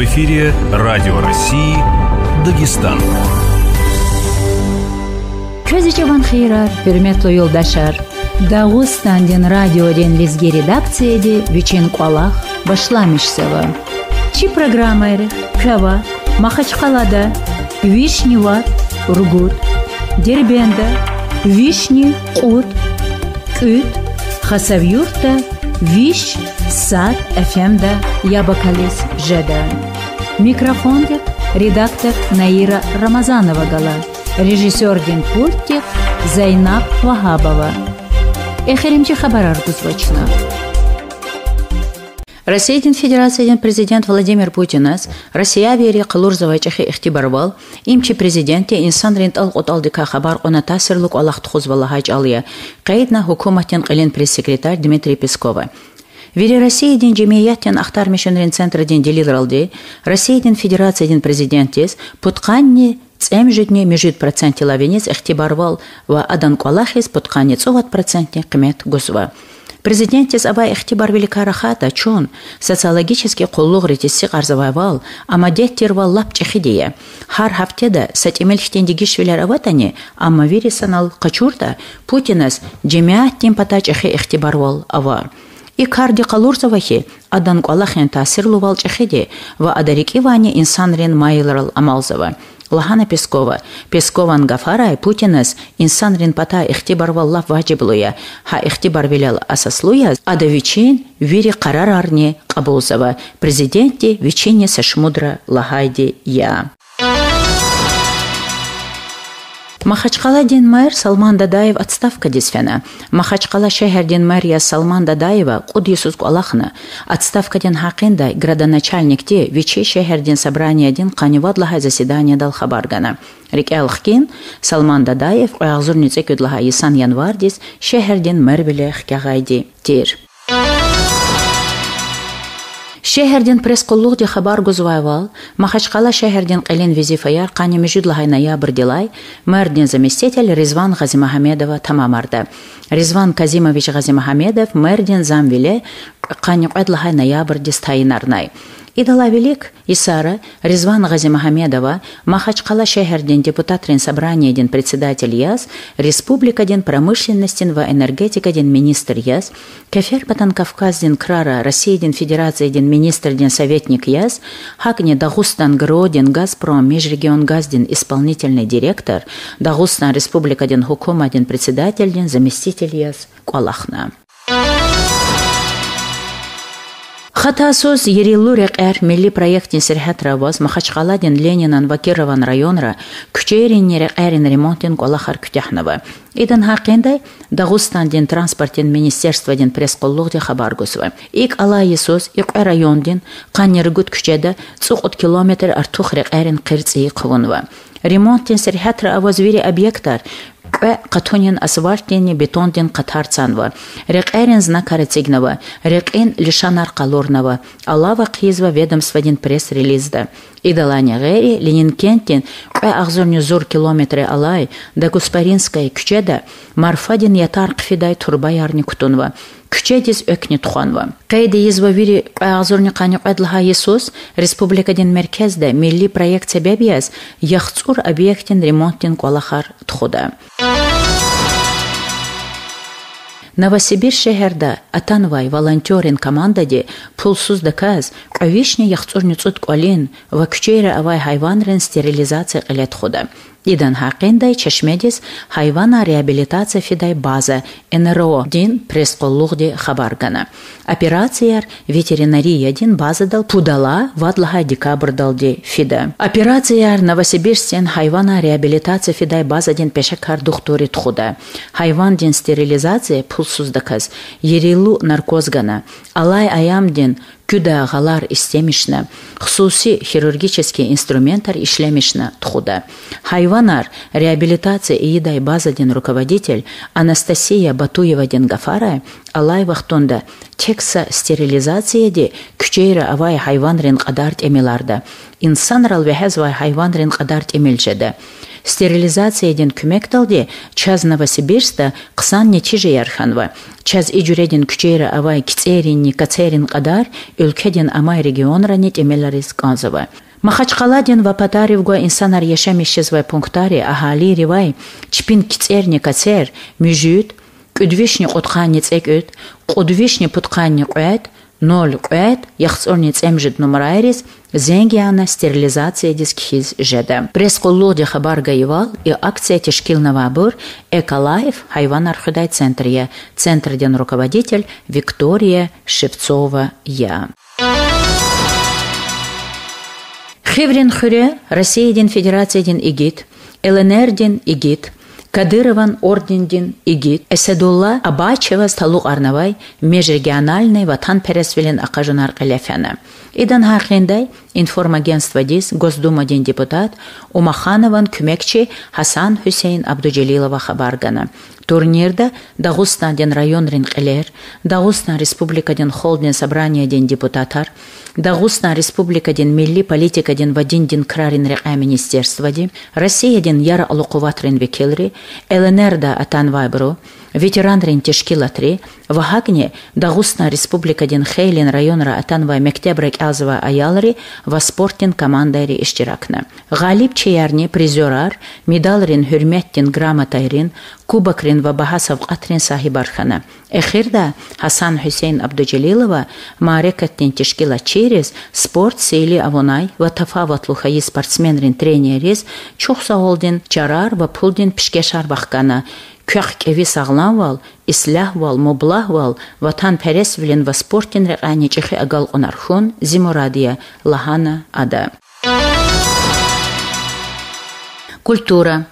эфире Радио России Дагестан. Көзүчеван хейрар, hürmetli yoldaşlar. Dağıstan'dan radyodan bizge redaktsiyede Вичен Куалах başlamışsava. Çi programları Kava, Махачкалада, Вишнева, Ургут, Дербенда, Вишни, Кут, Küt, Хасавюрта, Виш, Сад, ФМ'да, Ябакалис, Жеда. Микрофондик редактор Наира Рамазанова гала. Режиссердин пульттик Зайнаб Вахабова. Эхеримчи хабарар гузвачна. Россиядин Федерациядин президент Владимир Путинас Россия вери кылурзавайчахи ихтибарвал имчи президенте инсан рент алготалдика хабар она тасирлук аллахт хузваллахач алия кайдна хукуматин кылин пресс-секретарь Дмитрий Пескова. Вери Россиядин джемияттин ахтар мишенрин центрдин делилралди Россиядин Федерациядин президентес путканни цемжидне межит проценти лавенец ихтибарвал ва адан куалахис путканни 30% кымет гузва. Президентес абай ихтибар великарахата чон социологически коллуг ретиси карзавайвал амадеттирвал лапчахидия. Хар хафтеда сатимельхтендигишвилер аватани амма вирисанал качурта Путинас джемиаттин патачахи ихтибарвал ава. И карди калурзавахи адан куалахин тасирлувал чахиди ва адарики вани инсанрин майлрал амалзава. Лахана Пескова. Пескован Гафарай Путинас инсанрин пата ихтибарвал лав ваджиблуя. Ха ихтибар велел асаслуя. Ада Вичин вири карарарне кабулзава. Президенте Вичине сашмудра лагайди я. Махачкаладин мэр Салман Дадаев отставка дисфена. Махачкала шехердин мэрия Салман Дадаева куд Юсус Куалахна. Отставка дин хакинда градоначальник те Вичи шехердин собрание дин канивадлаха заседание дал хабаргана. Рикелхкин Салман Дадаев оягзурнице кюдлаха Исан январдис шехердин мэрвиле хкягайди тир. Шехердин пресс-коллугди хабар гузвайвал, Махачкала шехердин кылин визифаяр кани межудлахай ноябрь дилай, мэрдин заместитель Ризван Газимахамедова тамамарда. Ризван Казимович Газимахамедов мэрдин замвиле кани кыдлахай ноябрь дистайнарнай. Идала велик Исара Ризван Газимахамедова Махачкала шехердин депутатрин собраниедин председатель яс, республикадин промышленностин ва энергетикадин министр яс, Кефер Батан Кавказдин крара Россиядин Федерациядин министрдин советник яс, Хакни Дагустан Гродин Газпром межрегион газдин исполнительный директор, Дагустан республикадин хукумадин председательдин заместитель яс Куалахна. Хатасус Ерилу рекер милли проектин сирхат раваз Махачкаладин Ленинан Вакирован районра күчерин рекерин ремонтин Куалахар күтяхнава. Идан хакиндай Дагустандин транспортин министерствадин пресс-коллугди хабар гусва. Ик ала Иисус ик райондин каннергут күчеда 100 километр артух рекерин кырци кывынва. Ремонтин сирхат раваз вири объекттар قطونين أسفالتين بتوندين قطارتسانوا رقائرين знакарецигнова рекин лишанар қалорнова алава қизва ведомстводин пресс-релизда идаланя гэри ленинкентин ағзорню зор километре алай да Гуспаринская күчеда марфадин ятар қфидай турбаярни кутунва күчедис өкни туханва қайды езва вири ағзорню қани қадлха Иисус республикадин мерkezde milli проект себебияз яхцур объектин ремонтин Куалахар тухуда. Новосибирск шехерда атанвай волонтерин командаде пулсуз даказ авишни яхцурни цут куалин ва күчейра авай хайванрин стерилизация қилет худа. Идан хақиндай чешмедис хайвана реабилитация фидай база НРО дин пресс-коллугди хабаргана. Операцияр ветеринария дин базадал пудала вадлаха декабрь далди фида. Операцияр Новосибирск хайвана реабилитация фидай база дин пешакар духтори тхуда. Хайван дин стерилизация пулсуз даказ ерилу наркозгана. Алай аям дин күда галар истемишна, хсуси хирургический инструментар ишлемишна тхуда. Хайванар реабилитация иидай базадин руководитель Анастасия Батуева дин Гафара алай вақтонда текса стерилизацияде күчейрі авай хайванрын қадарт эмеларды. Инсанрал вәхәз вай хайванрын қадарт эмелжеді. Стерилизацияден күмек талде чаз Новосибирста қысан нечеже ярханва. Чаз ижуреден күчейрі авай кицерин, кацерин қадар өлкеден амай регионра нет эмеларис канзава. Махачкаладен вапатаривгва инсанар яшамишезвай пунктари ахали ривай чпин кицерни кацер мюжют Кудвишни қотқанни цекөт, қудвишни путқанни қуэт, 0 қуэт, яхцорни цемжит номерайрис, зенгиана стерилизация дискхиз жеда. Пресс-коллоде хабар гаевал и акция тешкилного бур Эколайф хайван архидай центрия. Центрден руководитель Виктория Шевцова-Я. Хеврин Хуре, Россияден Федерацияден игит, ЛНРден игит, Кадырован ордендин игит, Эсэдулла Абачева сталуq арнавай межрегиональный ватан пересвелен акажанар каляфяна. Идан хақиндай информагентство дис Госдумаден депутат Умаханован күмекчи Хасан Хусейн Абдуджелилова хабаргана. Турнирда Дагустанден районрин қилер, Дагустан республикаден холден собранияден депутатар, Дагустан республикаден милли политикаден вадиндин крарин река министерствади, Россияден яра алуқуватрин векелри, ЛНРда атанвайбру, ветеранрин тешкилатри, Вахагне Дагустан республикаден хейлин районра атанвай мектебрек азва аялри, васпортин командайри иштиракна. Галиб чеярни призерар, медалрин хюрметтин грамотайрин, кубакрин ва бахасав атрин сахибархана. Эхирда Хасан Хусейн Абдуджелилова маарекаттин тешкила через спорт сейли авонай ва тафаватлухаи спортсменрин тренерис чухсаолдин чарар ва пулдин пишкешар бахкана. Кёхк эви саглам вал, ислах вал, мублах вал, ватан пересвилен ва спортин рекани чихи агал онархун, Зимурадия, Лахана Ада. Культура.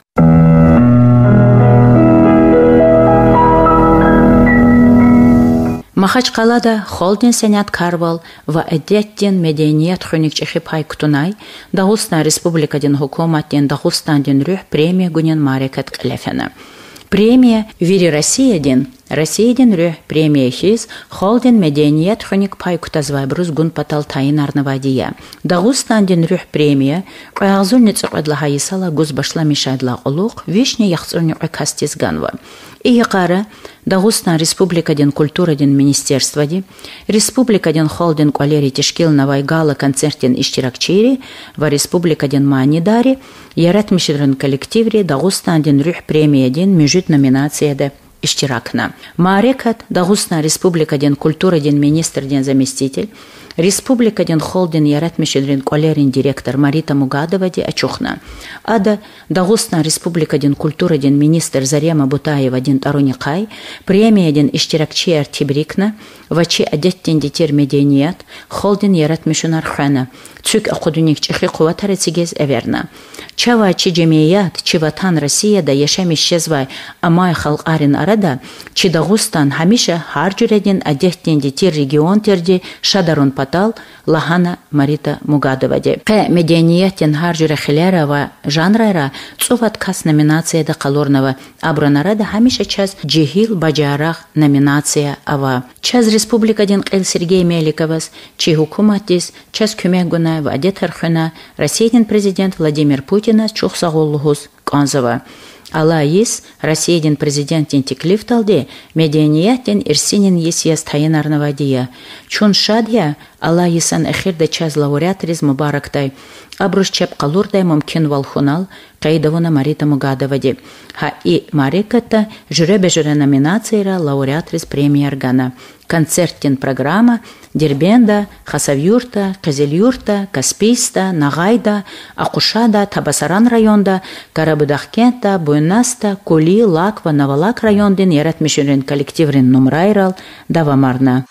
Махачкалада холдин сенят карвал ва эдеттен меденият хюник чихи пай кутунай, Дагустан республикаден хукуматтен Дагустанден рюх премия гунен марекат калефена. Премия Вири Россияден рюх премия хиз холден меденият хюник пай кутазвай бруз гун патал тайын арнавадия. Дагустанден рюх премия қайғзур ницуқадла хайисала гуз башла мишадла олуқ вишне яхцурни кастис ганва. Иеқара Дагустан республикаден культураден министерствади, республикаден холден квалери тешкил навайгала концертен иштиракчири, ва республикаден манидари, ярат мишидрен коллективри Дагустанден рюх премияден межут номинацияда иштиракна. Маарекат Дагустан республикаден культураден министрден заместитель, республикаден холден ярат мишидрен квалерин директор Марита Мугадовади ачухна. Ада Дагустан республикаден культураден министр Зарема Бутаева ден Таруникай, премияден иштиракчи артибрикна, вачи адеттен детер меденият, холден ярат мишунар хана, цюк акудуник чихи куватары цигез эверна. Чава чи джемият, чи ватан Россияда яшами щезвай амай халқарин арада, чи Дагустан хамиша харджуреден адеттен детер регион терде шадарун патал Лахана Марита Мугадоваде. Қ медениятен харджуре хилера ва жанрайра цуват кас номинацияда қалорнава абранарада хамиша час джихил баджарах номинация ава. Час республикаден қил Сергей Меликовас, чи хукуматис, час күмегуна ва адетархуна Россияден президент Владимир Путина чухсағоллухус канзава. Алайис Россияден президентен теклиф талде медениятен ирсинен есияс тайын арнавадия. Чун шадья Алайисан эхирде час лауреатрис мубарактай. Абруш чеп қалурдай мумкин валхунал қайдавуна Марита Мугадовади. Ха и мареката жюре-бежюре номинацияра лауреатрис премия аргана. Концерттен программа Дербенда, Хасавюрта, Кызылюрта, Каспийста, Нагайда, Акушада, Табасаран районда, Карабудахкента, Буйнаста, Кули, Лаква, Навалак районден ярат мишурен коллективрен нумрайрал давамарна.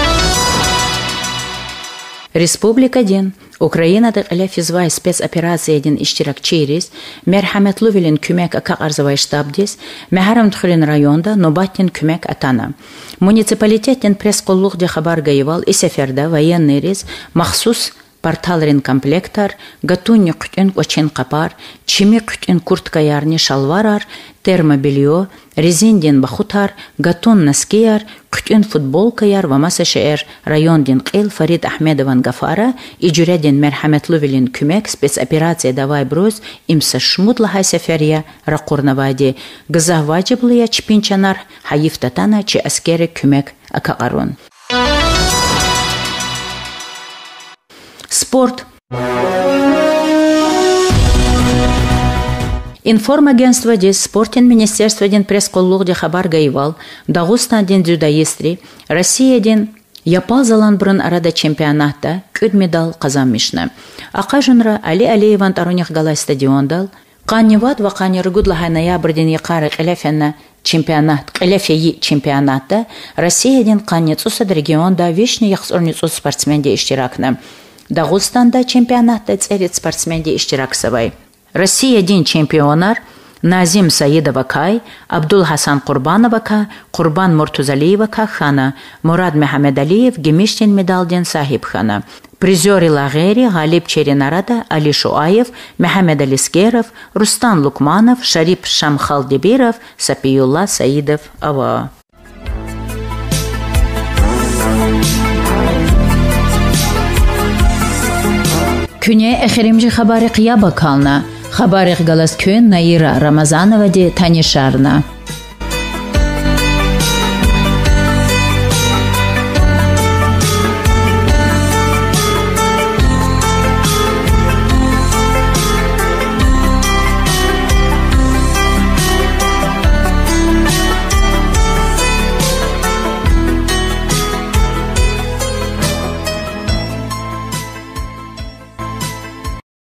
Республика ден Украинада аляфизвай спецоперация ден иштиракчирис, мерхаметлувилен күмек акак арзавай штабдис, мехарам тхулен районда нобаттен күмек атана. Муниципалитеттен пресс-коллух де хабар гаевал и сеферда военный рез махсус порталрин комплектар, гатунни кутен очин капар, чими кутен курткаярни шалварар, термобелье, резиндин бахутар, гатун наскияр, кутен футболкаяр ва масашер райондин қил Фарид Ахмедован Гафара, иджуредин мерхаметлувилин күмек спецоперация давай броз имса шмудлахай сеферия рақурнавади, гызах ваджиблия чпинчанар хаифтатана чи аскери күмек акақарун. Спорт. Информагентство ден спортен министерство ден пресс-коллуг де хабар гаивал, Дагустан ден дзюдоистри, Россия ден Япал залан бұрын арада чемпионатта күд медал қазанмишны. Ақа жынра Али Алиеван таруних галай стадиондал, Қанневат ва Қаннергудлахай ноябрден еқары қилефенна чемпионат, қилефеи чемпионатта Россия ден Қаннецусад регионда вечный яқсорницус спортсменде иштиракны. Дагустанда чемпионатта церит спортсменде иштираксавай. Россия ден чемпионар Назим Саидова-Кай, Абдул Хасан Курбанова-Ка, Курбан Муртузалиева-Ка хана, Мурад Мехамедалиев гемиштен медалден сахиб хана. Призеры лагери Галиб Черенарада, Али Шуаев, Мехамед Алискеров, Рустан Лукманов, Шарип Шамхалдибиров, Сапиюлла Саидов Ава. Күне эхеримжи хабари қияба кална. Хабари галас күн Наира Рамазанова де танишарна.